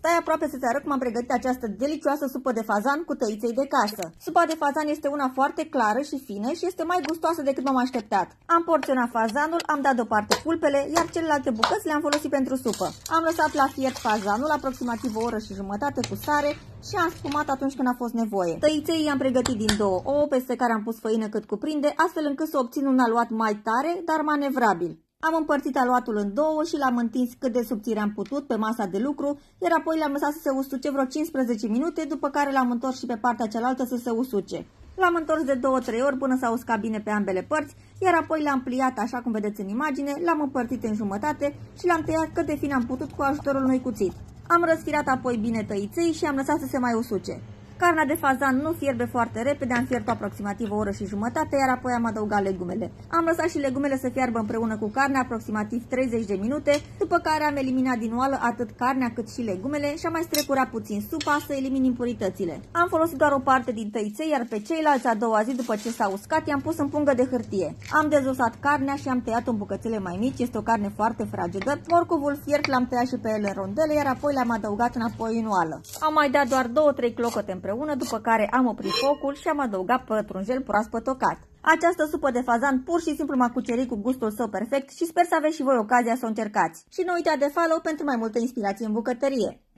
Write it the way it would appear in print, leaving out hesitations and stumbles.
Stai aproape să-ți arăt cum am pregătit această delicioasă supă de fazan cu tăiței de casă. Supa de fazan este una foarte clară și fină și este mai gustoasă decât m-am așteptat. Am porționat fazanul, am dat deoparte pulpele, iar celelalte bucăți le-am folosit pentru supă. Am lăsat la fiert fazanul aproximativ o oră și jumătate cu sare și am sfumat atunci când a fost nevoie. Tăiței i-am pregătit din 2 ouă peste care am pus făină cât cuprinde, astfel încât să obțin un aluat mai tare, dar manevrabil. Am împărțit aluatul în 2 și l-am întins cât de subțire am putut pe masa de lucru, iar apoi l-am lăsat să se usuce vreo 15 minute, după care l-am întors și pe partea cealaltă să se usuce. L-am întors de 2-3 ori până s-a uscat bine pe ambele părți, iar apoi l-am pliat așa cum vedeți în imagine, l-am împărțit în jumătate și l-am tăiat cât de fin am putut cu ajutorul unui cuțit. Am răsfirat apoi bine tăiței și am lăsat să se mai usuce. Carnea de fazan nu fierbe foarte repede, am fiert aproximativ o oră și jumătate, iar apoi am adăugat legumele. Am lăsat și legumele să fiarbă împreună cu carnea aproximativ 30 de minute, după care am eliminat din oală atât carnea cât și legumele și am mai strecurat puțin supa să elimin impuritățile. Am folosit doar o parte din tăiței, iar pe ceilalți a doua zi după ce s-a uscat i-am pus în pungă de hârtie. Am dezosat carnea și am tăiat-o în bucățele mai mici, este o carne foarte fragedă. Morcovul fiert l-am tăiat și pe el în rondele, iar apoi le-am adăugat înapoi în oală. Am mai dat doar 2-3 clocote împreună, după care am oprit focul și am adăugat pătrunjel proaspăt tocat. Această supă de fazan pur și simplu m-a cucerit cu gustul său perfect și sper să aveți și voi ocazia să o încercați. Și nu uitați de follow pentru mai multă inspirație în bucătărie.